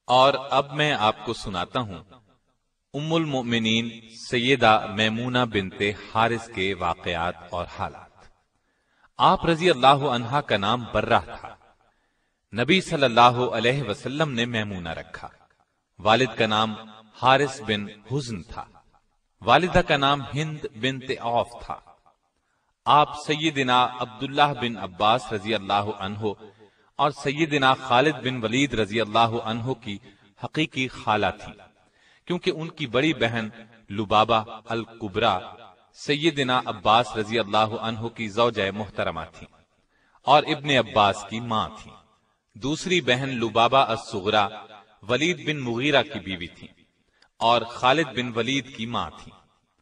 اور اب میں آپ کو سناتا ہوں ام المؤمنین سیدہ میمونہ بنت حارث کے واقعات اور حالات۔ آپ رضی اللہ عنہا کا نام برہ تھا۔ نبی صلی اللہ علیہ وسلم نے میمونہ رکھا۔ والد کا نام حارث بن حزن تھا۔ والدہ کا نام ہند بنت عوف تھا۔ آپ سیدنا عبداللہ بن عباس رضی اللہ عنہ اور سیدنا خالد بن ولید رضی اللہ عنہ کی حقیقی خالہ تھی، کیونکہ ان کی بڑی بہن لبابہ الکبریٰ سیدنا عباس رضی اللہ عنہ کی زوجہ محترمہ تھی اور ابن عباس کی ماں تھی۔ دوسری بہن لبابہ الصغریٰ ولید بن مغیرہ کی بیوی تھی اور خالد بن ولید کی ماں تھی۔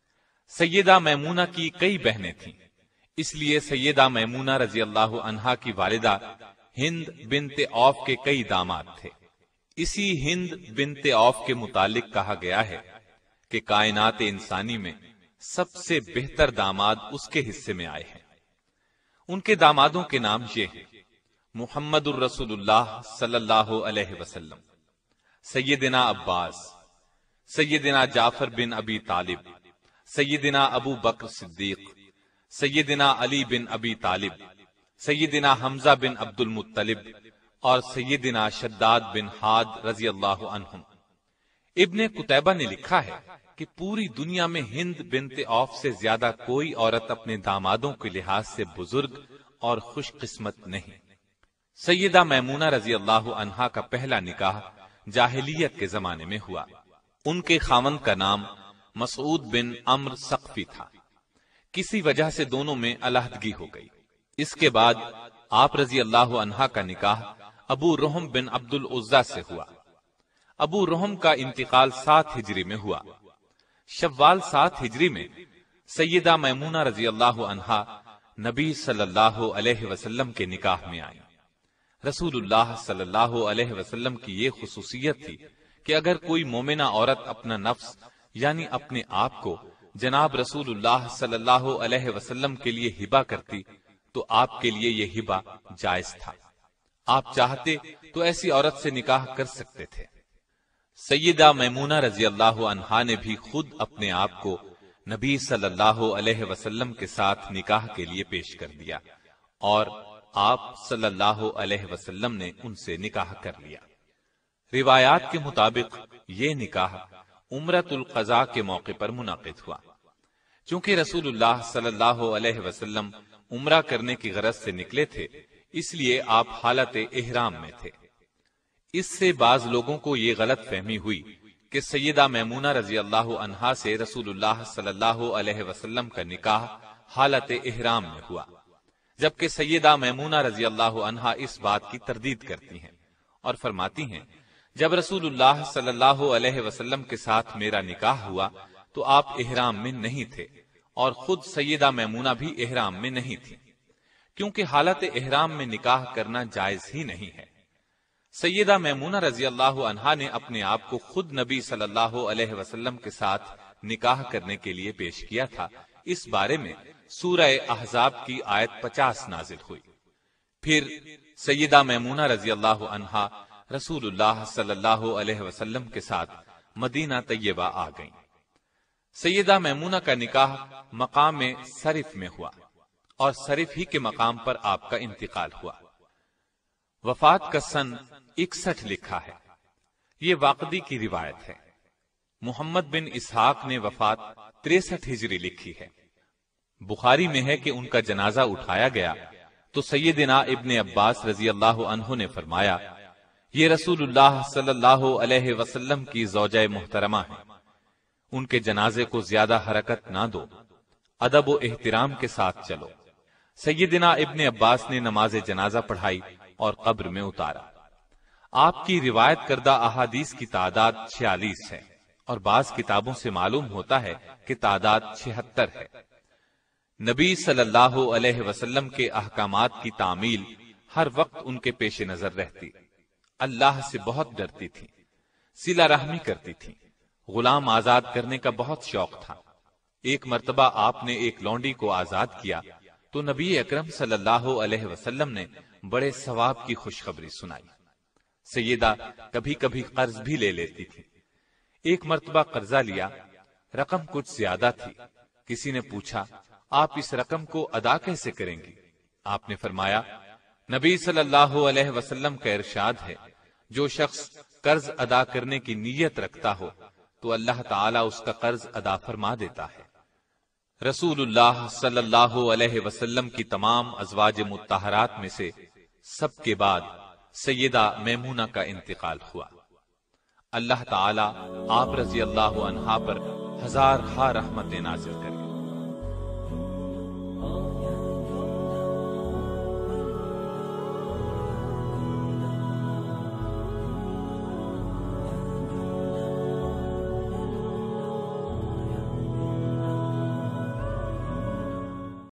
سیدہ میمونہ کی کئی بہنیں تھیں، اس لیے سیدہ میمونہ رضی اللہ عنہا کی والدہ ہند بنت عوف کے کئی داماد تھے۔ اسی ہند بنت عوف کے متعلق کہا گیا ہے کہ کائنات انسانی میں سب سے بہتر داماد اس کے حصے میں آئے ہیں۔ ان کے دامادوں کے نام یہ ہیں: محمد الرسول اللہ صلی اللہ علیہ وسلم، سیدنا عباس، سیدنا جعفر بن ابی طالب، سیدنا ابو بکر صدیق، سیدنا علی بن ابی طالب، سیدنا حمزہ بن عبد المطلب اور سیدنا شداد بن حاد رضی اللہ عنہم۔ ابن قتیبہ نے لکھا ہے کہ پوری دنیا میں ہند بنت عوف سے زیادہ کوئی عورت اپنے دامادوں کے لحاظ سے بزرگ اور خوش قسمت نہیں۔ سیدہ میمونہ رضی اللہ عنہا کا پہلا نکاح جاہلیت کے زمانے میں ہوا۔ ان کے خاوند کا نام مسعود بن عمرو ثقفی تھا۔ کسی وجہ سے دونوں میں علیحدگی ہو گئی۔ اس کے بعد آپ رضی اللہ عنہا کا نکاح ابو رحم بن عبد العزیٰ سے ہوا۔ ابو رحم کا انتقال 7 ہجری میں ہوا۔ شوال 7 ہجری میں سیدہ میمونہ رضی اللہ عنہا نبی صلی اللہ علیہ وسلم کے نکاح میں آئیں۔ رسول اللہ صلی اللہ علیہ وسلم کی یہ خصوصیت تھی کہ اگر کوئی مومنہ عورت اپنا نفس یعنی اپنے آپ کو جناب رسول اللہ صلی اللہ علیہ وسلم کے لیے ہبہ کرتی تو آپ کے لیے یہ ہبہ جائز تھا۔ آپ چاہتے تو ایسی عورت سے نکاح کر سکتے تھے۔ سیدہ میمونہ رضی اللہ عنہا نے بھی خود اپنے آپ کو نبی صلی اللہ علیہ وسلم کے ساتھ نکاح کے لیے پیش کر دیا اور آپ صلی اللہ علیہ وسلم نے ان سے نکاح کر لیا۔ روایات کے مطابق یہ نکاح عمرۃ القضاء کے موقع پر منعقد ہوا۔ چونکہ رسول اللہ صلی اللہ علیہ وسلم عمرہ کرنے کی غرض سے نکلے تھے، اس لیے آپ حالت احرام میں تھے۔ اس سے بعض لوگوں کو یہ غلط فہمی ہوئی کہ سیدہ میمونہ رضی اللہ عنہا سے رسول اللہ صلی اللہ علیہ وسلم کا نکاح حالت احرام میں ہوا، جبکہ سیدہ میمونہ رضی اللہ عنہا اس بات کی تردید کرتی ہیں اور فرماتی ہیں جب رسول اللہ صلی اللہ علیہ وسلم کے ساتھ میرا نکاح ہوا تو آپ احرام میں نہیں تھے اور خود سیدہ میمونہ بھی احرام میں نہیں تھی، کیونکہ حالت احرام میں نکاح کرنا جائز ہی نہیں ہے۔ سیدہ میمونہ رضی اللہ عنہا نے اپنے آپ کو خود نبی صلی اللہ علیہ وسلم کے ساتھ نکاح کرنے کے لیے پیش کیا تھا۔ اس بارے میں سورہ احزاب کی آیت 50 نازل ہوئی۔ پھر سیدہ میمونہ رضی اللہ عنہا رسول اللہ صلی اللہ علیہ وسلم کے ساتھ مدینہ طیبہ آ گئیں۔ سیدہ میمونہ کا نکاح مقام صرف میں ہوا اور صرف ہی کے مقام پر آپ کا انتقال ہوا۔ وفات کا سن 61 لکھا ہے۔ یہ واقدی کی روایت ہے۔ محمد بن اسحاق نے وفات 63 ہجری لکھی ہے۔ بخاری میں ہے کہ ان کا جنازہ اٹھایا گیا تو سیدنا ابن عباس رضی اللہ عنہ نے فرمایا، یہ رسول اللہ صلی اللہ علیہ وسلم کی زوجہ محترمہ ہیں، ان کے جنازے کو زیادہ حرکت نہ دو، ادب و احترام کے ساتھ چلو۔ سیدنا ابن عباس نے نماز جنازہ پڑھائی اور قبر میں اتارا۔ آپ کی روایت کردہ احادیث کی تعداد 46 ہے اور بعض کتابوں سے معلوم ہوتا ہے کہ تعداد 76 ہے۔ نبی صلی اللہ علیہ وسلم کے احکامات کی تعمیل ہر وقت ان کے پیش نظر رہتی، اللہ سے بہت ڈرتی تھی، صلہ رحمی کرتی تھی، غلام آزاد کرنے کا بہت شوق تھا۔ ایک مرتبہ آپ نے ایک لونڈی کو آزاد کیا تو نبی اکرم صلی اللہ علیہ وسلم نے بڑے ثواب کی خوشخبری سنائی۔ سیدہ کبھی کبھی قرض بھی لے لیتی تھی۔ ایک مرتبہ قرضہ لیا، رقم کچھ زیادہ تھی۔ کسی نے پوچھا آپ اس رقم کو ادا کیسے کریں گی؟ آپ نے فرمایا نبی صلی اللہ علیہ وسلم کا ارشاد ہے جو شخص قرض ادا کرنے کی نیت رکھتا ہو تو اللہ تعالیٰ اس کا قرض ادا فرما دیتا ہے۔ رسول اللہ صلی اللہ علیہ وسلم کی تمام ازواج مطہرات میں سے سب کے بعد سیدہ میمونہ کا انتقال ہوا۔ اللہ تعالیٰ آپ رضی اللہ عنہا پر ہزارہا رحمتیں نازل کرے۔